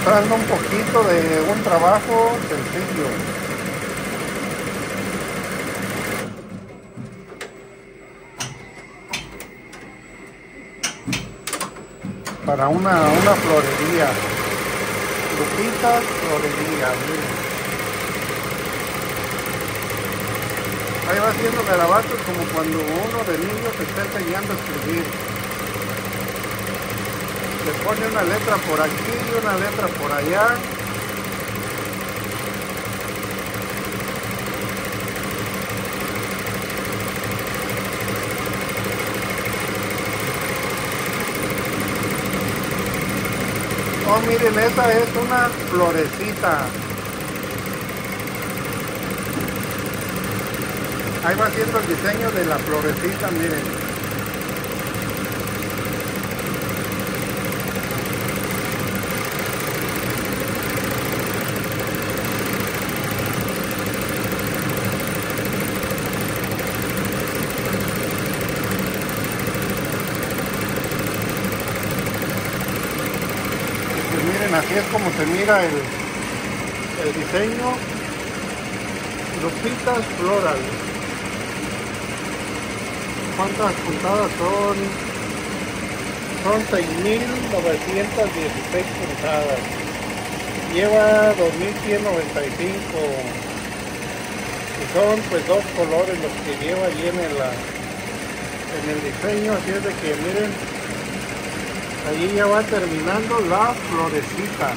mostrando un poquito de un trabajo sencillo. Para una florería. Lupitas Florería, miren. Ahí va haciendo garabatos como cuando uno de niño se está enseñando a escribir. Le pone una letra por aquí y una letra por allá. Oh, miren, esa es una florecita. Ahí va haciendo el diseño de la florecita, miren. Así es como se mira el diseño. Lupitas Floral. ¿Cuántas puntadas son? Son 6.916 puntadas. Lleva 2.195. Y son pues dos colores los que lleva ahí en el diseño. Así es de que miren. Allí ya va terminando la florecita.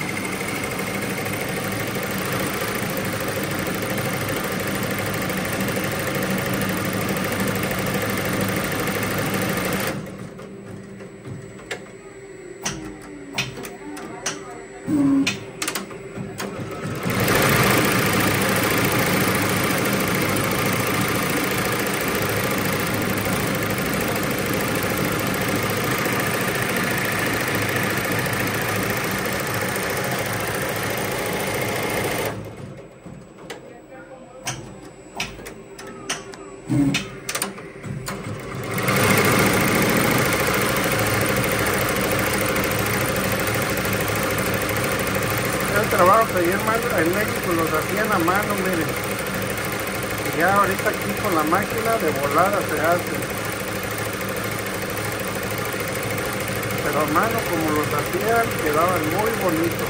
El trabajo que en México los hacían a mano, miren. Y ya ahorita aquí con la máquina de volada se hace. Pero a mano como los hacían quedaban muy bonitos.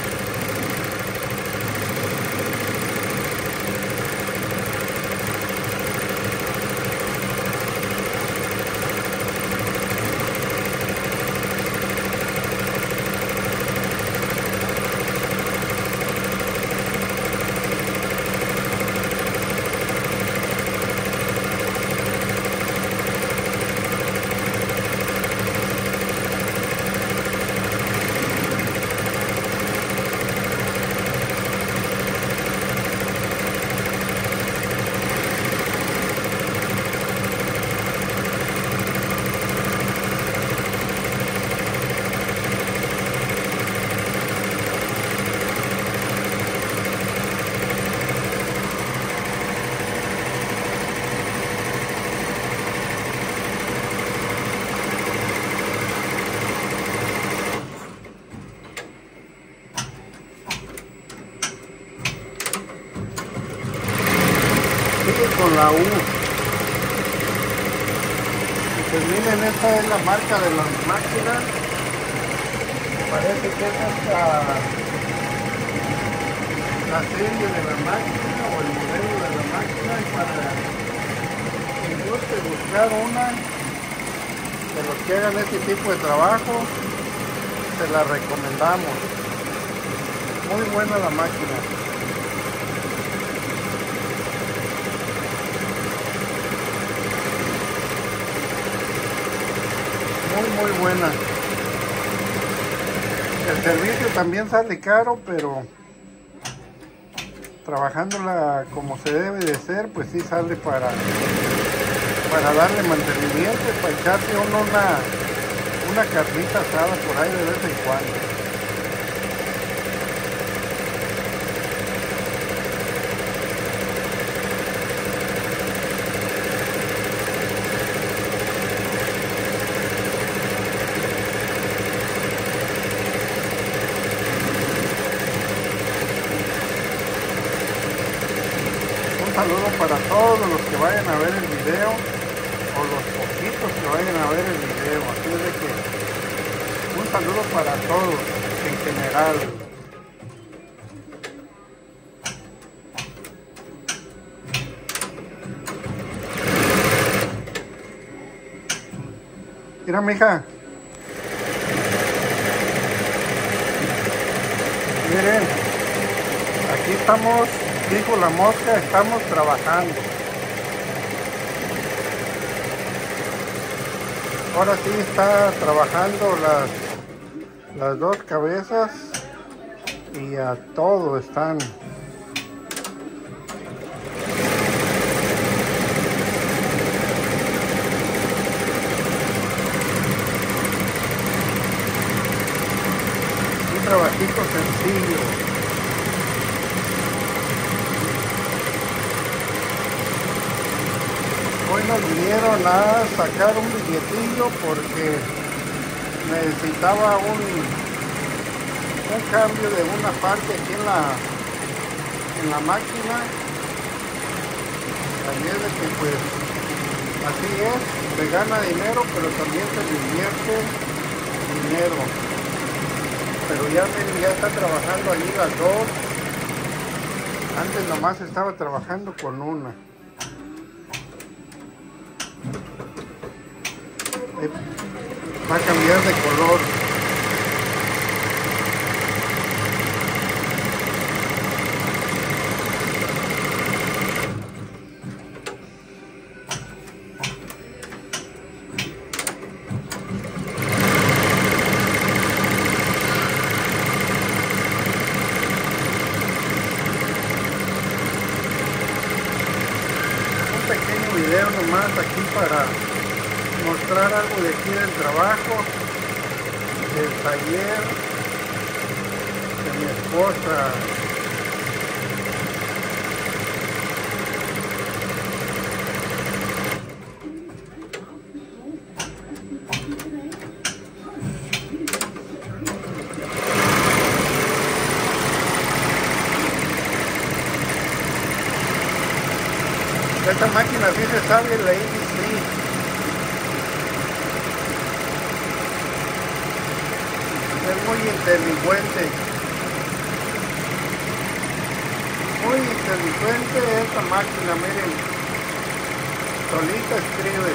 Con la U. Y pues miren, esta es la marca de las máquinas. Parece que es hasta la serie de la máquina o el modelo de la máquina. Y para quien guste buscar una de los que hagan este tipo de trabajo, se la recomendamos. Muy buena la máquina. Muy buena. El servicio también sale caro, pero trabajándola como se debe de ser, pues sí sale para darle mantenimiento y para echarse uno una carnita asada por ahí de vez en cuando. saludo para todos los que vayan a ver el video, o los poquitos que vayan a ver el video. Así es de que un saludo para todos en general. Mira, mija. Miren, aquí estamos, dijo la mosca, estamos trabajando. Ahora sí está trabajando las dos cabezas y a todo están. Un trabajito sencillo. Hoy nos vinieron a sacar un billetillo porque necesitaba un cambio de una parte aquí en la máquina. Así es de que pues así es, se gana dinero, pero también se le invierte dinero. Pero ya está trabajando allí las dos. Antes nomás estaba trabajando con una. Va a cambiar de color. Un pequeño video nomás aquí para mostrar algo de aquí del trabajo, del taller de mi esposa. Esta máquina sí se sabe la ABC. Es muy inteligente. Muy inteligente esta máquina, miren. Solita escribe.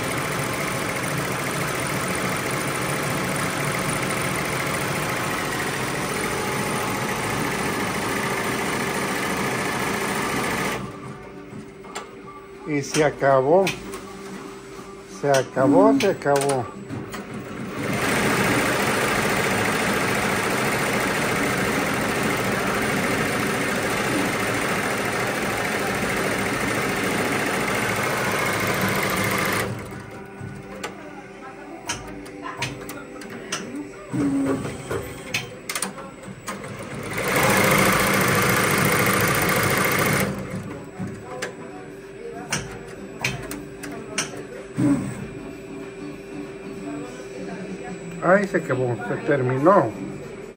Y se acabó. Se acabó, se acabó. Ay, se acabó, se terminó.